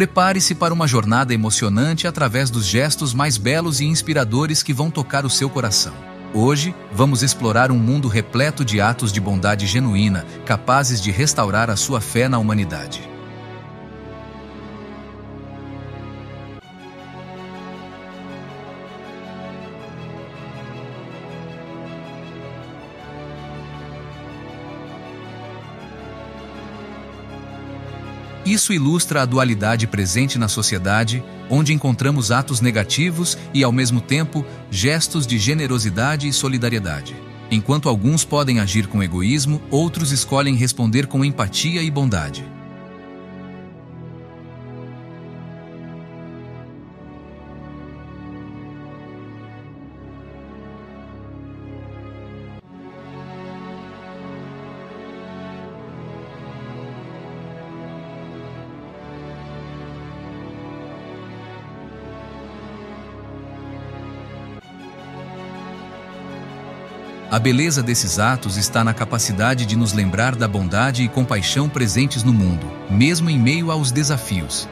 Prepare-se para uma jornada emocionante através dos gestos mais belos e inspiradores que vão tocar o seu coração. Hoje, vamos explorar um mundo repleto de atos de bondade genuína, capazes de restaurar a sua fé na humanidade. Isso ilustra a dualidade presente na sociedade, onde encontramos atos negativos e, ao mesmo tempo, gestos de generosidade e solidariedade. Enquanto alguns podem agir com egoísmo, outros escolhem responder com empatia e bondade. A beleza desses atos está na capacidade de nos lembrar da bondade e compaixão presentes no mundo, mesmo em meio aos desafios.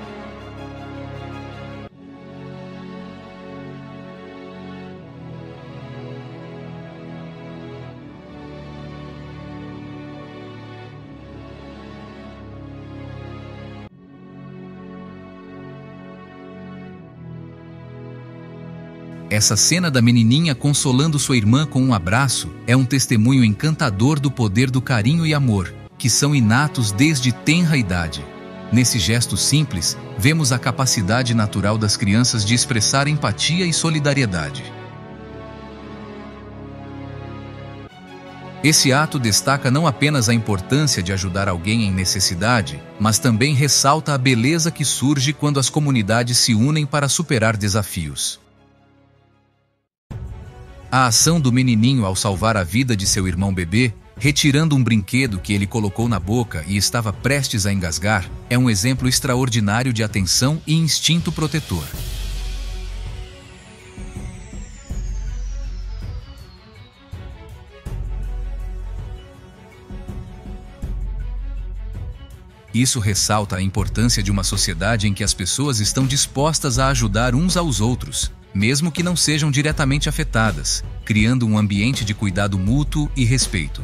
Essa cena da menininha consolando sua irmã com um abraço é um testemunho encantador do poder do carinho e amor, que são inatos desde tenra idade. Nesse gesto simples, vemos a capacidade natural das crianças de expressar empatia e solidariedade. Esse ato destaca não apenas a importância de ajudar alguém em necessidade, mas também ressalta a beleza que surge quando as comunidades se unem para superar desafios. A ação do menininho ao salvar a vida de seu irmão bebê, retirando um brinquedo que ele colocou na boca e estava prestes a engasgar, é um exemplo extraordinário de atenção e instinto protetor. Isso ressalta a importância de uma sociedade em que as pessoas estão dispostas a ajudar uns aos outros, mesmo que não sejam diretamente afetadas, criando um ambiente de cuidado mútuo e respeito.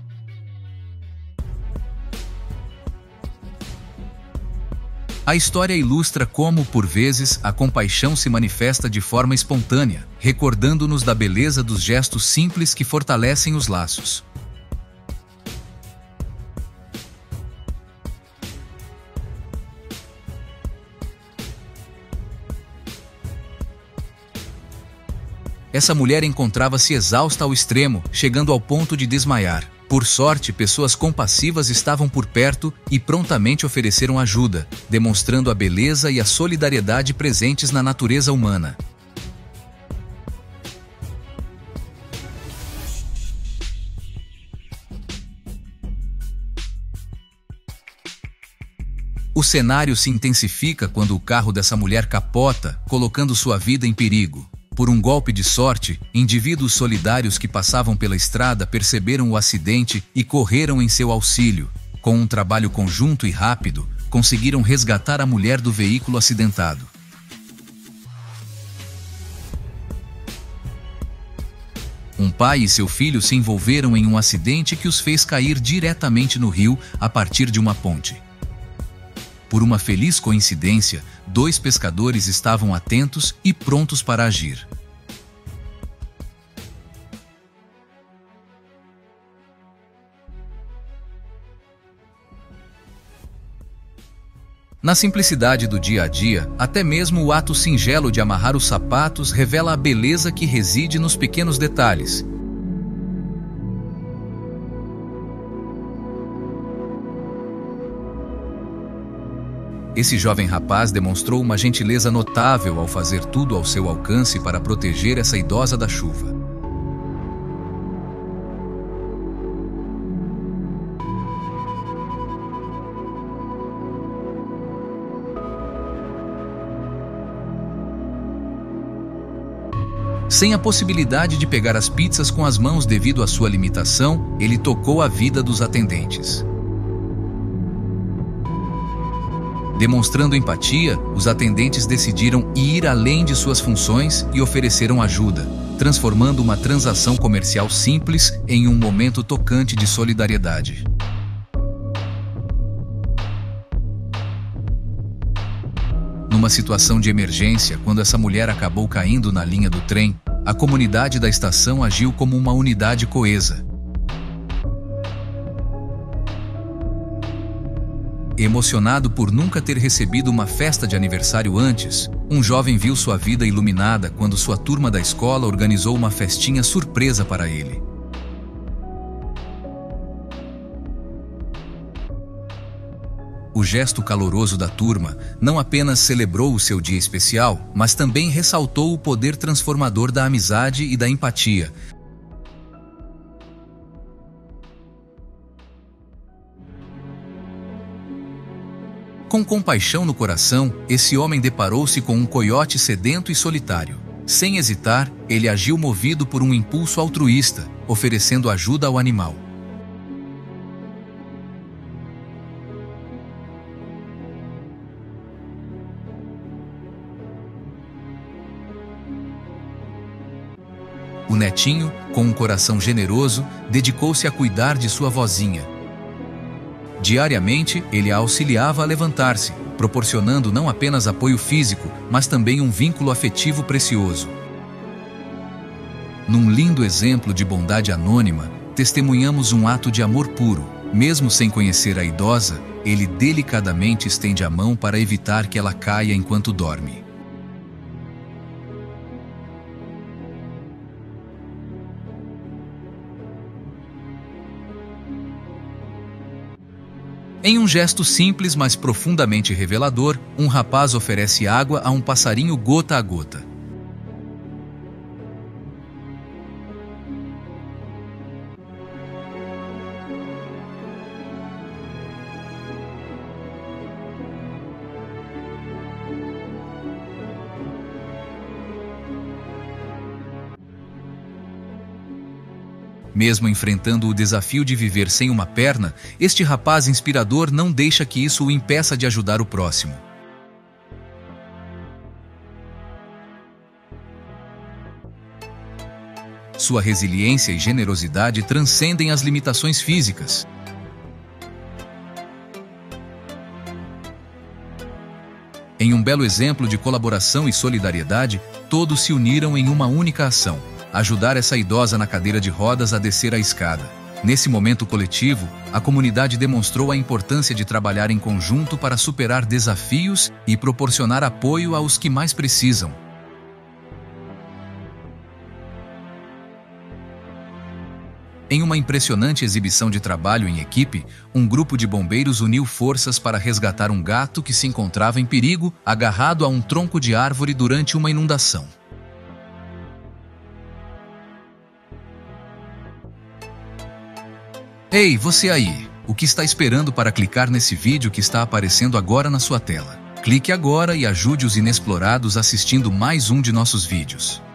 A história ilustra como, por vezes, a compaixão se manifesta de forma espontânea, recordando-nos da beleza dos gestos simples que fortalecem os laços. Essa mulher encontrava-se exausta ao extremo, chegando ao ponto de desmaiar. Por sorte, pessoas compassivas estavam por perto e prontamente ofereceram ajuda, demonstrando a beleza e a solidariedade presentes na natureza humana. O cenário se intensifica quando o carro dessa mulher capota, colocando sua vida em perigo. Por um golpe de sorte, indivíduos solidários que passavam pela estrada perceberam o acidente e correram em seu auxílio. Com um trabalho conjunto e rápido, conseguiram resgatar a mulher do veículo acidentado. Um pai e seu filho se envolveram em um acidente que os fez cair diretamente no rio a partir de uma ponte. Por uma feliz coincidência, 2 pescadores estavam atentos e prontos para agir. Na simplicidade do dia a dia, até mesmo o ato singelo de amarrar os sapatos revela a beleza que reside nos pequenos detalhes. Esse jovem rapaz demonstrou uma gentileza notável ao fazer tudo ao seu alcance para proteger essa idosa da chuva. Sem a possibilidade de pegar as pizzas com as mãos devido à sua limitação, ele tocou a vida dos atendentes. Demonstrando empatia, os atendentes decidiram ir além de suas funções e ofereceram ajuda, transformando uma transação comercial simples em um momento tocante de solidariedade. Numa situação de emergência, quando essa mulher acabou caindo na linha do trem, a comunidade da estação agiu como uma unidade coesa. Emocionado por nunca ter recebido uma festa de aniversário antes, um jovem viu sua vida iluminada quando sua turma da escola organizou uma festinha surpresa para ele. O gesto caloroso da turma não apenas celebrou o seu dia especial, mas também ressaltou o poder transformador da amizade e da empatia. Com compaixão no coração, esse homem deparou-se com um coiote sedento e solitário. Sem hesitar, ele agiu movido por um impulso altruísta, oferecendo ajuda ao animal. O netinho, com um coração generoso, dedicou-se a cuidar de sua vozinha. Diariamente, ele a auxiliava a levantar-se, proporcionando não apenas apoio físico, mas também um vínculo afetivo precioso. Num lindo exemplo de bondade anônima, testemunhamos um ato de amor puro. Mesmo sem conhecer a idosa, ele delicadamente estende a mão para evitar que ela caia enquanto dorme. Em um gesto simples, mas profundamente revelador, um rapaz oferece água a um passarinho gota a gota. Mesmo enfrentando o desafio de viver sem uma perna, este rapaz inspirador não deixa que isso o impeça de ajudar o próximo. Sua resiliência e generosidade transcendem as limitações físicas. Em um belo exemplo de colaboração e solidariedade, todos se uniram em uma única ação: ajudar essa idosa na cadeira de rodas a descer a escada. Nesse momento coletivo, a comunidade demonstrou a importância de trabalhar em conjunto para superar desafios e proporcionar apoio aos que mais precisam. Em uma impressionante exibição de trabalho em equipe, um grupo de bombeiros uniu forças para resgatar um gato que se encontrava em perigo, agarrado a um tronco de árvore durante uma inundação. Ei, você aí! O que está esperando para clicar nesse vídeo que está aparecendo agora na sua tela? Clique agora e ajude os inexplorados assistindo mais um de nossos vídeos.